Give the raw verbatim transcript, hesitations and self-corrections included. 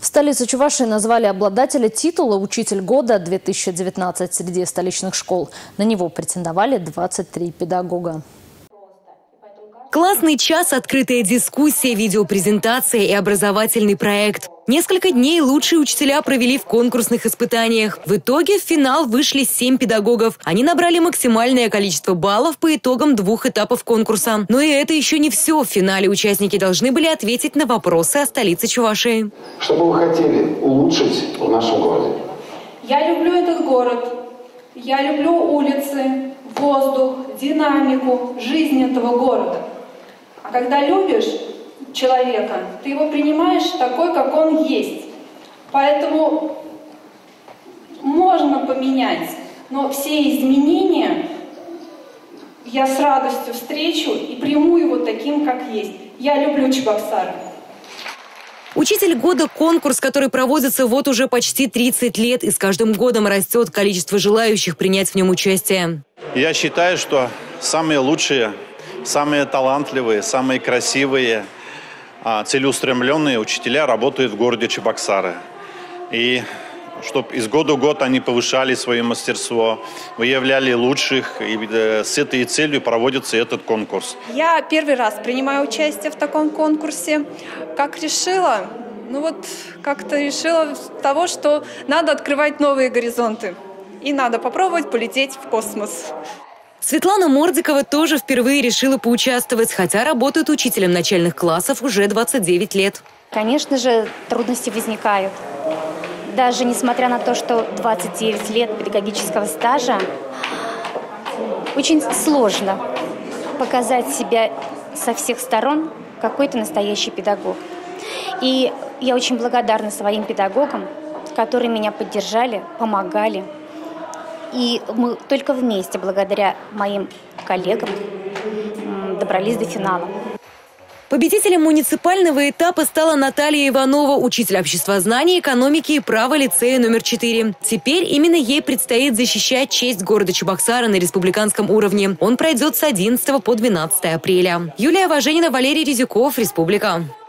В столице Чувашии назвали обладателя титула «Учитель года-две тысячи девятнадцать» среди столичных школ. На него претендовали двадцать три педагога. Классный час, открытая дискуссия, видеопрезентация и образовательный проект. Несколько дней лучшие учителя провели в конкурсных испытаниях. В итоге в финал вышли семь педагогов. Они набрали максимальное количество баллов по итогам двух этапов конкурса. Но и это еще не все. В финале участники должны были ответить на вопросы о столице Чувашии. Что бы вы хотели улучшить в нашем городе? Я люблю этот город. Я люблю улицы, воздух, динамику, жизнь этого города. А когда любишь человека, ты его принимаешь такой, как он есть. Поэтому можно поменять, но все изменения я с радостью встречу и приму его таким, как есть. Я люблю Чебоксары. Учитель года – конкурс, который проводится вот уже почти тридцать лет, и с каждым годом растет количество желающих принять в нем участие. Я считаю, что самые лучшие, самые талантливые, самые красивые, целеустремленные учителя работают в городе Чебоксары. И чтобы из года в год они повышали свое мастерство, выявляли лучших, и с этой целью проводится этот конкурс. Я первый раз принимаю участие в таком конкурсе. Как решила? Ну вот как-то решила того, что надо открывать новые горизонты. И надо попробовать полететь в космос. Светлана Мордикова тоже впервые решила поучаствовать, хотя работает учителем начальных классов уже двадцать девять лет. Конечно же, трудности возникают. Даже несмотря на то, что двадцать девять лет педагогического стажа, очень сложно показать себя со всех сторон, какой ты настоящий педагог. И я очень благодарна своим педагогам, которые меня поддержали, помогали. И мы только вместе, благодаря моим коллегам, добрались до финала. Победителем муниципального этапа стала Наталья Иванова, учитель обществознания, экономики и права лицея номер четыре. Теперь именно ей предстоит защищать честь города Чебоксары на республиканском уровне. Он пройдет с одиннадцатого по двенадцатое апреля. Юлия Важенина, Валерий Резюков, Республика.